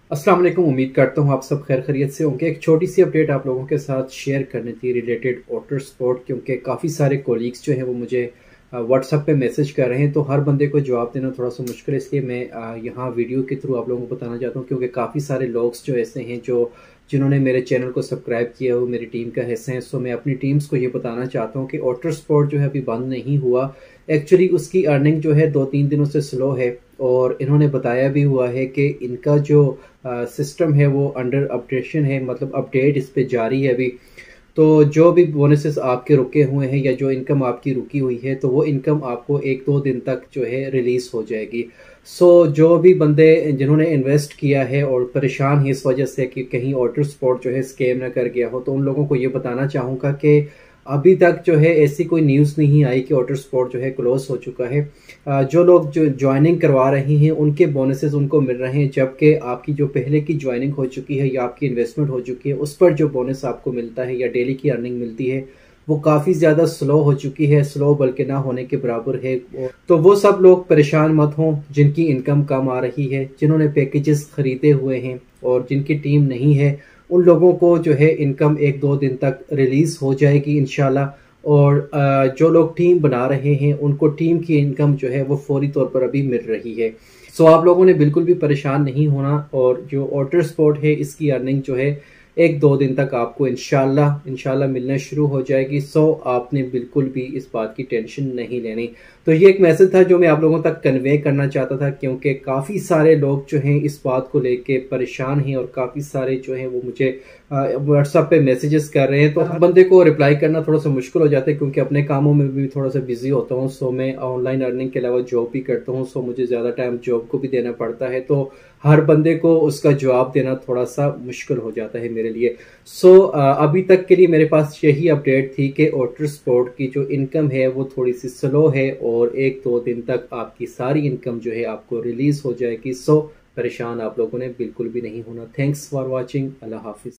अस्सलाम वालेकुम। उम्मीद करता हूँ आप सब खैर खैरियत से होंगे। एक छोटी सी अपडेट आप लोगों के साथ शेयर करनी थी रिलेटेड वाटर स्पोर्ट, क्योंकि काफ़ी सारे कोलीग्स जो हैं वो मुझे व्हाट्सएप पे मैसेज कर रहे हैं, तो हर बंदे को जवाब देना थोड़ा सा मुश्किल है। इसलिए मैं यहाँ वीडियो के थ्रू आप लोगों को बताना चाहता हूँ, क्योंकि काफ़ी सारे लोग जो ऐसे हैं जिन्होंने मेरे चैनल को सब्सक्राइब किया हो, मेरी टीम का हिस्सा है। सो मैं अपनी टीम्स को ये बताना चाहता हूँ कि वाटर स्पोर्ट जो है अभी बंद नहीं हुआ। एक्चुअली उसकी अर्निंग जो है 2-3 दिनों से स्लो है, और इन्होंने बताया भी हुआ है कि इनका जो सिस्टम है वो अंडर अपडेशन है, मतलब अपडेट इस पे जारी है अभी। तो जो भी बोनसेस आपके रुके हुए हैं या जो इनकम आपकी रुकी हुई है, तो वो इनकम आपको 1-2 दिन तक जो है रिलीज हो जाएगी। सो जो भी बंदे जिन्होंने इन्वेस्ट किया है और परेशान है इस वजह से कि कहीं वाटर स्पोर्ट जो है स्कैम ना कर गया हो, तो उन लोगों को ये बताना चाहूँगा कि अभी तक जो है ऐसी कोई न्यूज़ नहीं आई कि वाटर स्पोर्ट जो है क्लोज हो चुका है। जो लोग जो ज्वाइनिंग करवा रहे हैं उनके बोनसेस उनको मिल रहे हैं, जबकि आपकी जो पहले की ज्वाइनिंग हो चुकी है या आपकी इन्वेस्टमेंट हो चुकी है उस पर जो बोनस आपको मिलता है या डेली की अर्निंग मिलती है वो काफ़ी ज़्यादा स्लो हो चुकी है, स्लो बल्कि ना होने के बराबर है। तो वो सब लोग परेशान मत हों जिनकी इनकम कम आ रही है, जिन्होंने पैकेजेस खरीदे हुए हैं और जिनकी टीम नहीं है, उन लोगों को जो है इनकम 1-2 दिन तक रिलीज हो जाएगी इंशाल्लाह। और जो लोग टीम बना रहे हैं उनको टीम की इनकम जो है वो फौरी तौर पर अभी मिल रही है। सो आप लोगों ने बिल्कुल भी परेशान नहीं होना, और जो वाटर स्पोर्ट है इसकी अर्निंग जो है 1-2 दिन तक आपको इंशाल्लाह मिलना शुरू हो जाएगी। सो आपने बिल्कुल भी इस बात की टेंशन नहीं लेनी। तो ये एक मैसेज था जो मैं आप लोगों तक कन्वे करना चाहता था, क्योंकि काफ़ी सारे लोग जो हैं इस बात को लेके परेशान हैं और काफ़ी सारे जो हैं वो मुझे व्हाट्सएप पे मैसेजेस कर रहे हैं। तो हर बंदे को रिप्लाई करना थोड़ा सा मुश्किल हो जाता है, क्योंकि अपने कामों में भी थोड़ा सा बिजी होता हूँ। सो मैं ऑनलाइन अर्निंग के अलावा जॉब भी करता हूँ, सो मुझे ज़्यादा टाइम जॉब को भी देना पड़ता है। तो हर बंदे को उसका जवाब देना थोड़ा सा मुश्किल हो जाता है मेरे लिए। सो अभी तक के लिए मेरे पास यही अपडेट थी कि वाटर स्पोर्ट की जो इनकम है वो थोड़ी सी स्लो है, और 1-2 दिन तक आपकी सारी इनकम जो है आपको रिलीज हो जाएगी। सो परेशान आप लोगों ने बिल्कुल भी नहीं होना। Thanks for watching. Allah Hafiz.